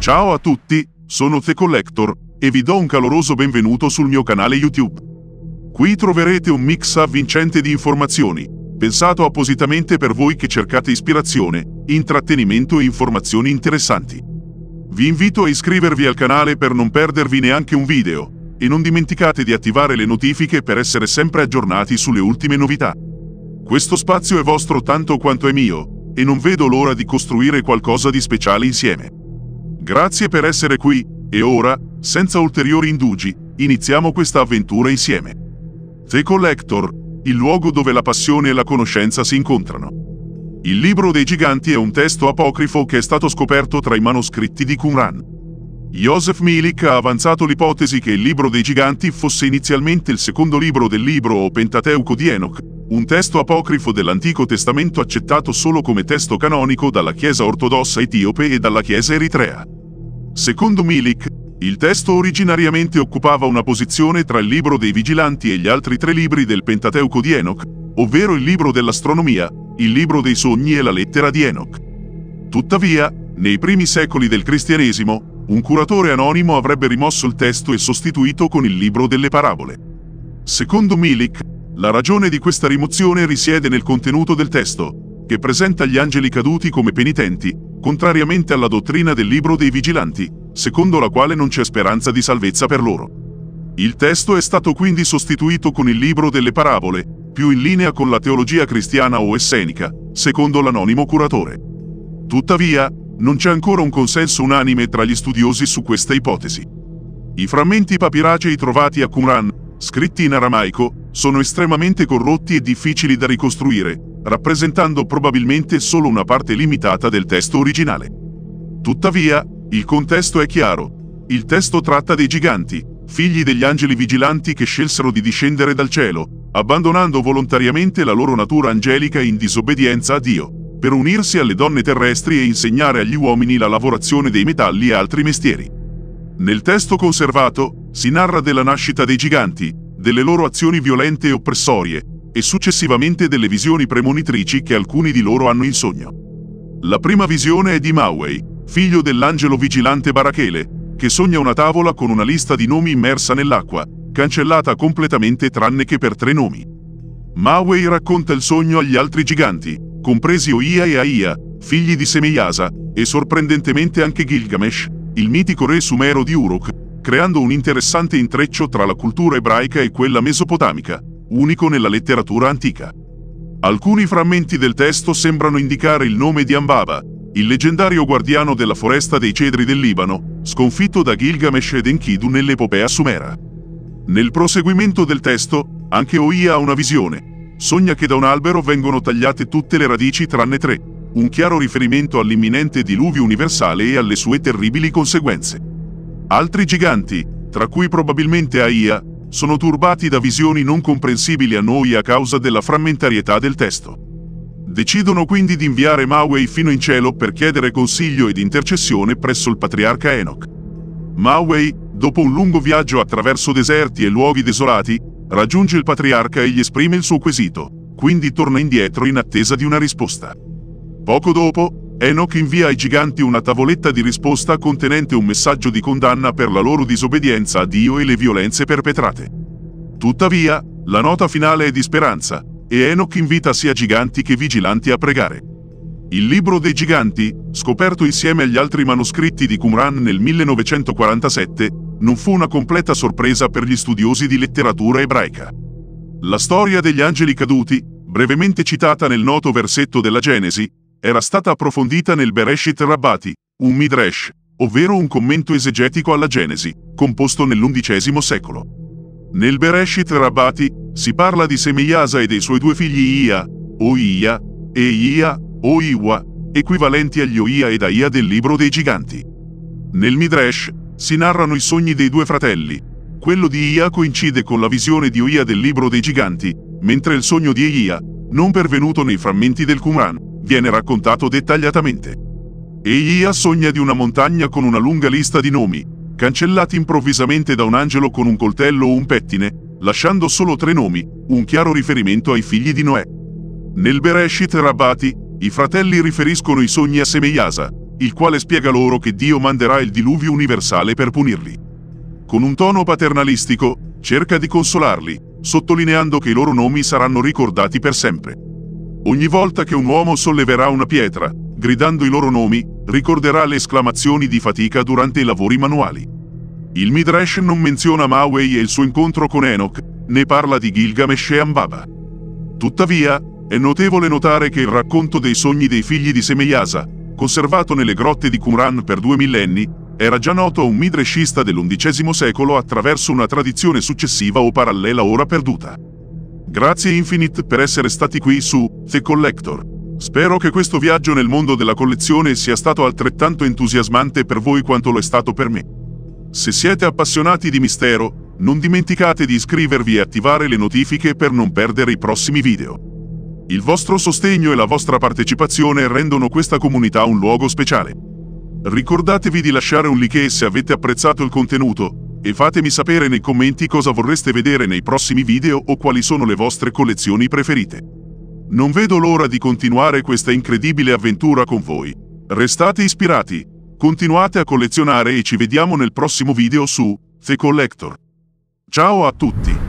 Ciao a tutti, sono The Collector e vi do un caloroso benvenuto sul mio canale YouTube. Qui troverete un mix avvincente di informazioni, pensato appositamente per voi che cercate ispirazione, intrattenimento e informazioni interessanti. Vi invito a iscrivervi al canale per non perdervi neanche un video, e non dimenticate di attivare le notifiche per essere sempre aggiornati sulle ultime novità. Questo spazio è vostro tanto quanto è mio, e non vedo l'ora di costruire qualcosa di speciale insieme. Grazie per essere qui, e ora, senza ulteriori indugi, iniziamo questa avventura insieme. The Collector, il luogo dove la passione e la conoscenza si incontrano. Il Libro dei Giganti è un testo apocrifo che è stato scoperto tra i manoscritti di Qumran. Joseph Milik ha avanzato l'ipotesi che il Libro dei Giganti fosse inizialmente il secondo libro del libro o Pentateuco di Enoch, un testo apocrifo dell'Antico Testamento accettato solo come testo canonico dalla Chiesa ortodossa etiope e dalla Chiesa eritrea. Secondo Milik, il testo originariamente occupava una posizione tra il Libro dei Vigilanti e gli altri tre libri del Pentateuco di Enoch, ovvero il Libro dell'Astronomia, il Libro dei Sogni e la Lettera di Enoch. Tuttavia, nei primi secoli del cristianesimo, un curatore anonimo avrebbe rimosso il testo e sostituito con il Libro delle Parabole. Secondo Milik, la ragione di questa rimozione risiede nel contenuto del testo, che presenta gli angeli caduti come penitenti, contrariamente alla dottrina del Libro dei Vigilanti, secondo la quale non c'è speranza di salvezza per loro. Il testo è stato quindi sostituito con il Libro delle Parabole, più in linea con la teologia cristiana o essenica, secondo l'anonimo curatore. Tuttavia, non c'è ancora un consenso unanime tra gli studiosi su questa ipotesi. I frammenti papiracei trovati a Qumran, scritti in aramaico, sono estremamente corrotti e difficili da ricostruire, rappresentando probabilmente solo una parte limitata del testo originale. Tuttavia, il contesto è chiaro. Il testo tratta dei giganti, figli degli angeli vigilanti che scelsero di discendere dal cielo, abbandonando volontariamente la loro natura angelica in disobbedienza a Dio, per unirsi alle donne terrestri e insegnare agli uomini la lavorazione dei metalli e altri mestieri. Nel testo conservato, si narra della nascita dei giganti, delle loro azioni violente e oppressorie, e successivamente delle visioni premonitrici che alcuni di loro hanno in sogno. La prima visione è di Mawei, figlio dell'angelo vigilante Barachele, che sogna una tavola con una lista di nomi immersa nell'acqua, cancellata completamente tranne che per 3 nomi. Mawei racconta il sogno agli altri giganti, compresi Oia e Aia, figli di Semeiasa, e sorprendentemente anche Gilgamesh, il mitico re sumero di Uruk, creando un interessante intreccio tra la cultura ebraica e quella mesopotamica, unico nella letteratura antica. Alcuni frammenti del testo sembrano indicare il nome di Ambaba, il leggendario guardiano della foresta dei cedri del Libano, sconfitto da Gilgamesh ed Enkidu nell'epopea sumera. Nel proseguimento del testo, anche Oia ha una visione. Sogna che da un albero vengono tagliate tutte le radici tranne 3, un chiaro riferimento all'imminente diluvio universale e alle sue terribili conseguenze. Altri giganti, tra cui probabilmente Aia, sono turbati da visioni non comprensibili a noi a causa della frammentarietà del testo. Decidono quindi di inviare Mawei fino in cielo per chiedere consiglio ed intercessione presso il patriarca Enoch. Mawei, dopo un lungo viaggio attraverso deserti e luoghi desolati, raggiunge il patriarca e gli esprime il suo quesito, quindi torna indietro in attesa di una risposta. Poco dopo, Enoch invia ai giganti una tavoletta di risposta contenente un messaggio di condanna per la loro disobbedienza a Dio e le violenze perpetrate. Tuttavia, la nota finale è di speranza, e Enoch invita sia giganti che vigilanti a pregare. Il Libro dei Giganti, scoperto insieme agli altri manoscritti di Qumran nel 1947, non fu una completa sorpresa per gli studiosi di letteratura ebraica. La storia degli angeli caduti, brevemente citata nel noto versetto della Genesi, era stata approfondita nel Bereshit Rabbati, un midrash, ovvero un commento esegetico alla Genesi, composto nell'XI secolo. Nel Bereshit Rabbati si parla di Semeiasa e dei suoi 2 figli Ia, Oia, e Ia, Oiwa, equivalenti agli Oia ed Aia del Libro dei Giganti. Nel midrash si narrano i sogni dei 2 fratelli. Quello di Ia coincide con la visione di Oia del Libro dei Giganti, mentre il sogno di Ia, non pervenuto nei frammenti del Qumran, viene raccontato dettagliatamente. Ia sogna di una montagna con una lunga lista di nomi, cancellati improvvisamente da un angelo con un coltello o un pettine, lasciando solo 3 nomi, un chiaro riferimento ai figli di Noè. Nel Bereshit Rabbati, i fratelli riferiscono i sogni a Semeiasa, il quale spiega loro che Dio manderà il diluvio universale per punirli. Con un tono paternalistico, cerca di consolarli, sottolineando che i loro nomi saranno ricordati per sempre. Ogni volta che un uomo solleverà una pietra, gridando i loro nomi, ricorderà le esclamazioni di fatica durante i lavori manuali. Il Midrash non menziona Mawei e il suo incontro con Enoch, né parla di Gilgamesh e Ambaba. Tuttavia, è notevole notare che il racconto dei sogni dei figli di Semeiasa, conservato nelle grotte di Qumran per 2 millenni, era già noto a un midrashista dell'XI secolo attraverso una tradizione successiva o parallela ora perduta. Grazie Infinite per essere stati qui su The Collector. Spero che questo viaggio nel mondo della collezione sia stato altrettanto entusiasmante per voi quanto lo è stato per me. Se siete appassionati di mistero, non dimenticate di iscrivervi e attivare le notifiche per non perdere i prossimi video. Il vostro sostegno e la vostra partecipazione rendono questa comunità un luogo speciale. Ricordatevi di lasciare un like se avete apprezzato il contenuto, e fatemi sapere nei commenti cosa vorreste vedere nei prossimi video o quali sono le vostre collezioni preferite. Non vedo l'ora di continuare questa incredibile avventura con voi. Restate ispirati, continuate a collezionare e ci vediamo nel prossimo video su The Collector. Ciao a tutti!